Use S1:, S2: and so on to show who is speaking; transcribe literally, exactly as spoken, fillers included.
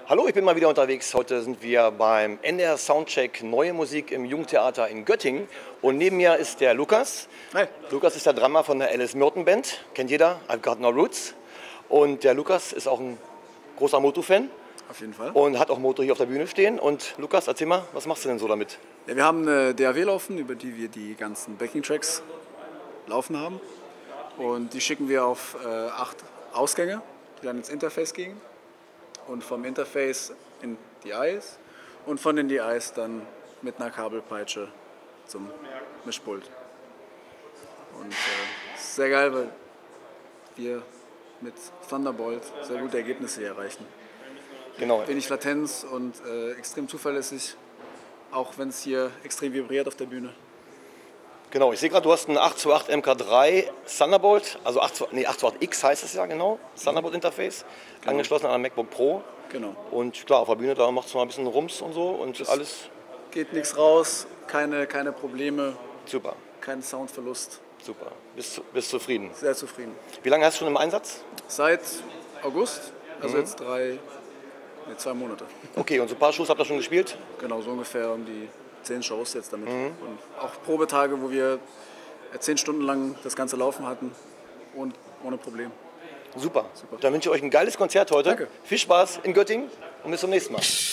S1: Hallo, ich bin mal wieder unterwegs. Heute sind wir beim N D R Soundcheck Neue Musik im Jugendtheater in Göttingen. Und neben mir ist der Lukas.
S2: Hi.
S1: Lukas ist der Drummer von der Alice Merton Band. Kennt jeder, I've Got No Roots. Und der Lukas ist auch ein großer Moto-Fan.
S2: Auf jeden Fall.
S1: Und hat auch Moto hier auf der Bühne stehen. Und Lukas, erzähl mal, was machst du denn so damit?
S2: Ja, wir haben eine D A W laufen, über die wir die ganzen Backing-Tracks laufen haben. Und die schicken wir auf äh, acht Ausgänge, die dann ins Interface gehen. Und vom Interface in die Is und von den D Is dann mit einer Kabelpeitsche zum Mischpult. Und äh, ist sehr geil, weil wir mit Thunderbolt sehr gute Ergebnisse hier erreichen.
S1: Genau.
S2: Wenig Latenz und äh, extrem zuverlässig, auch wenn es hier extrem vibriert auf der Bühne.
S1: Genau, ich sehe gerade, du hast einen acht zwei acht M K drei Thunderbolt, also acht zwei acht X heißt es ja genau, Thunderbolt Interface, genau. Angeschlossen an ein MacBook Pro.
S2: Genau.
S1: Und klar, auf der Bühne, da macht es mal ein bisschen Rums und so und das alles.
S2: Geht nichts raus, keine, keine Probleme.
S1: Super.
S2: Kein Soundverlust.
S1: Super. Bist, bist zufrieden?
S2: Sehr zufrieden.
S1: Wie lange hast du schon im Einsatz?
S2: Seit August, also
S1: mhm.
S2: jetzt drei, nee, zwei Monate.
S1: Okay, und so ein paar Shows habt ihr schon gespielt?
S2: Genau, so ungefähr um die zehn Shows jetzt damit. Mhm. Und auch Probetage, wo wir zehn Stunden lang das Ganze laufen hatten und ohne Problem.
S1: Super. Super. Dann wünsche ich euch ein geiles Konzert heute.
S2: Danke.
S1: Viel Spaß in Göttingen und bis zum nächsten Mal.